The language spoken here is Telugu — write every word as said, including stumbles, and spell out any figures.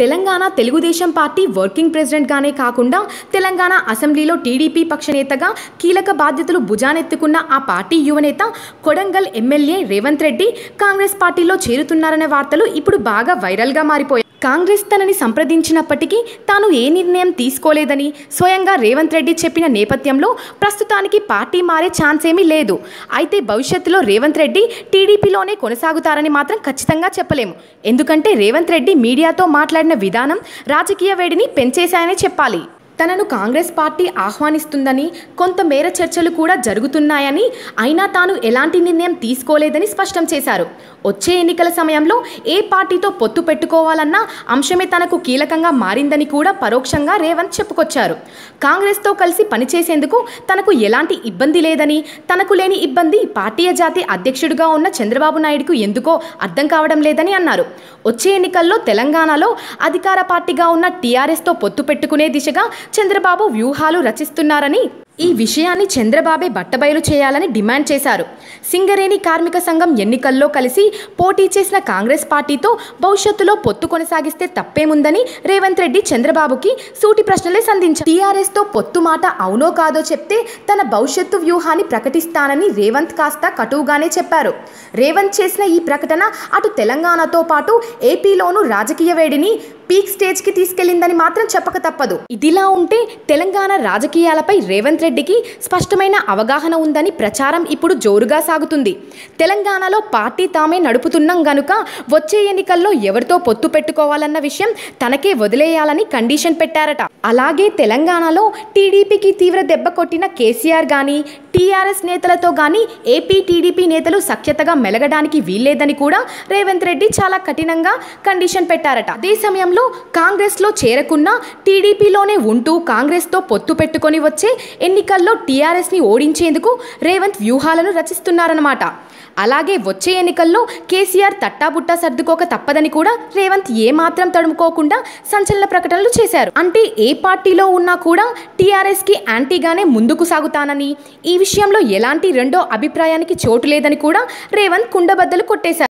Telangana Telugu Desam party working president గానే కాకుండా తెలంగాణ అసెంబ్లీలో టీడీపీ పక్షనేతగా కీలక బాధ్యతలు భుజానెత్తుకున్న ఆ పార్టీ యువనేత కొడంగల్ ఎమ్మెల్యే రేవంత్ రెడ్డి కాంగ్రెస్ పార్టీలో చేరుతున్నారనే వార్తలు ఇప్పుడు బాగా వైరల్ గా మారిపోయాయి. కాంగ్రెస్ తనని సంప్రదించినప్పటికీ తాను ఏ నిర్ణయం తీసుకోలేదని స్వయంగా రేవంత్ రెడ్డి చెప్పిన నేపథ్యంలో ప్రస్తుతానికి పార్టీ మారే ఛాన్స్ ఏమీ లేదు. అయితే భవిష్యత్తులో రేవంత్ రెడ్డి టీడీపీలోనే కొనసాగుతారని మాత్రం ఖచ్చితంగా చెప్పలేము. ఎందుకంటే రేవంత్ రెడ్డి మీడియాతో మాట్లాడిన విధానం రాజకీయ వేడిని పెంచేశాయనే చెప్పాలి. తనను కాంగ్రెస్ పార్టీ ఆహ్వానిస్తుందని కొంతమేర చర్చలు కూడా జరుగుతున్నాయని, అయినా తాను ఎలాంటి నిర్ణయం తీసుకోలేదని స్పష్టం చేశారు. వచ్చే ఎన్నికల సమయంలో ఏ పార్టీతో పొత్తు పెట్టుకోవాలన్న అంశమే తనకు కీలకంగా మారిందని కూడా పరోక్షంగా రేవంత్ చెప్పుకొచ్చారు. కాంగ్రెస్తో కలిసి పనిచేసేందుకు తనకు ఎలాంటి ఇబ్బంది లేదని, తనకు లేని ఇబ్బంది పార్టీ జాతీయ అధ్యక్షుడిగా ఉన్న చంద్రబాబు నాయుడుకు ఎందుకో అర్థం కావడం లేదని అన్నారు. వచ్చే ఎన్నికల్లో తెలంగాణలో అధికార పార్టీగా ఉన్న టీఆర్ఎస్తో పొత్తు పెట్టుకునే దిశగా చంద్రబాబు వ్యూహాలు రచిస్తున్నారని, ఈ విషయాన్ని చంద్రబాబే బట్టబయలు చేయాలని డిమాండ్ చేశారు. సింగరేణి కార్మిక సంఘం ఎన్నికల్లో కలిసి పోటీ చేసిన కాంగ్రెస్ పార్టీతో భవిష్యత్తులో పొత్తు కొనసాగిస్తే తప్పేముందని రేవంత్ రెడ్డి చంద్రబాబుకి సూటి ప్రశ్నలే సంధించారు. టీఆర్ఎస్ తో పొత్తు మాట అవునో కాదో చెప్తే తన భవిష్యత్తు వ్యూహాన్ని ప్రకటిస్తానని రేవంత్ కాస్త కటువుగానే చెప్పారు. రేవంత్ చేసిన ఈ ప్రకటన అటు తెలంగాణతో పాటు ఏపీలోనూ రాజకీయ వేడిని పీక్ స్టేజ్ కి తీసుకెళ్లిందని మాత్రం చెప్పక తప్పదు. ఇదిలా ఉంటే తెలంగాణ రాజకీయాలపై రేవంత్ రెడ్డికి స్పష్టమైన అవగాహన ఉందని ప్రచారం ఇప్పుడు జోరుగా సాగుతుంది. తెలంగాణలో పార్టీ తామే నడుపుతున్నాం గనుక వచ్చే ఎన్నికల్లో ఎవరితో పొత్తు పెట్టుకోవాలన్న విషయం తనకే వదిలేయాలని కండిషన్ పెట్టారట. అలాగే తెలంగాణలో టీడీపీకి తీవ్ర దెబ్బ కొట్టిన కేసీఆర్ గానీ టీఆర్ఎస్ నేతలతో గానీ ఏపీ టీడీపీ నేతలు సఖ్యతగా మెలగడానికి వీల్లేదని కూడా రేవంత్ రెడ్డి చాలా కఠినంగా కండిషన్ పెట్టారట. అదే సమయంలో కాంగ్రెస్ లో చేరకున్న టీడీపీలోనే ఉంటూ కాంగ్రెస్ తో పొత్తు పెట్టుకొని వచ్చే ఎన్నికల్లో టీఆర్ఎస్ ని ఓడించేందుకు రేవంత్ వ్యూహాలను రచిస్తున్నారన్నమాట. అలాగే వచ్చే ఎన్నికల్లో కేసీఆర్ తట్టాబుట్టా సర్దుకోక తప్పదని కూడా రేవంత్ ఏమాత్రం తడుముకోకుండా సంచలన ప్రకటనలు చేశారు. అంటే ఏ పార్టీలో ఉన్నా కూడా టీఆర్ఎస్ కి యాంటీగానే ముందుకు సాగుతానని, ఈ విషయంలో ఎలాంటి రెండో అభిప్రాయానికి చోటు లేదని కూడా రేవంత్ కుండబద్దలు కొట్టేశారు.